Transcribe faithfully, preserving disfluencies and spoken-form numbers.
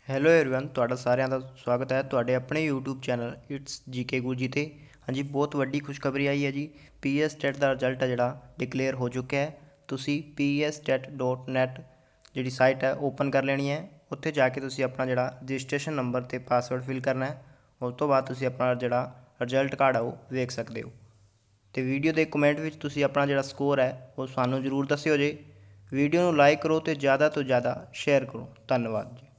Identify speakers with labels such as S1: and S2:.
S1: Hello everyone ਤੁਹਾਡਾ ਸਾਰਿਆਂ ਦਾ ਸਵਾਗਤ ਹੈ ਤੁਹਾਡੇ ਆਪਣੇ YouTube channel it's GK Guru ji ਤੇ। ਹਾਂਜੀ, ਬਹੁਤ ਵੱਡੀ ਖੁਸ਼ਖਬਰੀ ਆਈ ਹੈ ਜੀ। ਪੀਐਸ ਟੈਟ ਦਾ ਰਿਜ਼ਲਟ ਹੈ ਜਿਹੜਾ ਡਿਕਲੇਅਰ ਹੋ ਚੁੱਕਿਆ ਹੈ। ਤੁਸੀਂ P S TET dot net ਜਿਹੜੀ ਸਾਈਟ ਹੈ ਓਪਨ ਕਰ ਲੈਣੀ ਹੈ। ਉੱਥੇ ਜਾ ਕੇ ਤੁਸੀਂ ਆਪਣਾ ਜਿਹੜਾ ਰਜਿਸਟ੍ਰੇਸ਼ਨ ਨੰਬਰ ਤੇ ਪਾਸਵਰਡ ਫਿਲ ਕਰਨਾ ਹੈ। ਉਸ ਤੋਂ ਬਾਅਦ ਤੁਸੀਂ ਆਪਣਾ ਜਿਹੜਾ ਰਿਜ਼ਲਟ ਕਾਰਡ ਆ ਉਹ ਵੇਖ ਸਕਦੇ ਹੋ। ਤੇ ਵੀਡੀਓ ਦੇ ਕਮੈਂਟ ਵਿੱਚ ਤੁਸੀਂ ਆਪਣਾ ਜਿਹੜਾ ਸਕੋਰ ਹੈ ਉਹ ਸਾਨੂੰ ਜ਼ਰੂਰ ਦੱਸਿਓ ਜੀ। ਵੀਡੀਓ ਨੂੰ ਲਾਈਕ ਕਰੋ ਤੇ ज़्यादा ਤੋਂ ज़्यादा शेयर करो। धन्यवाद जी।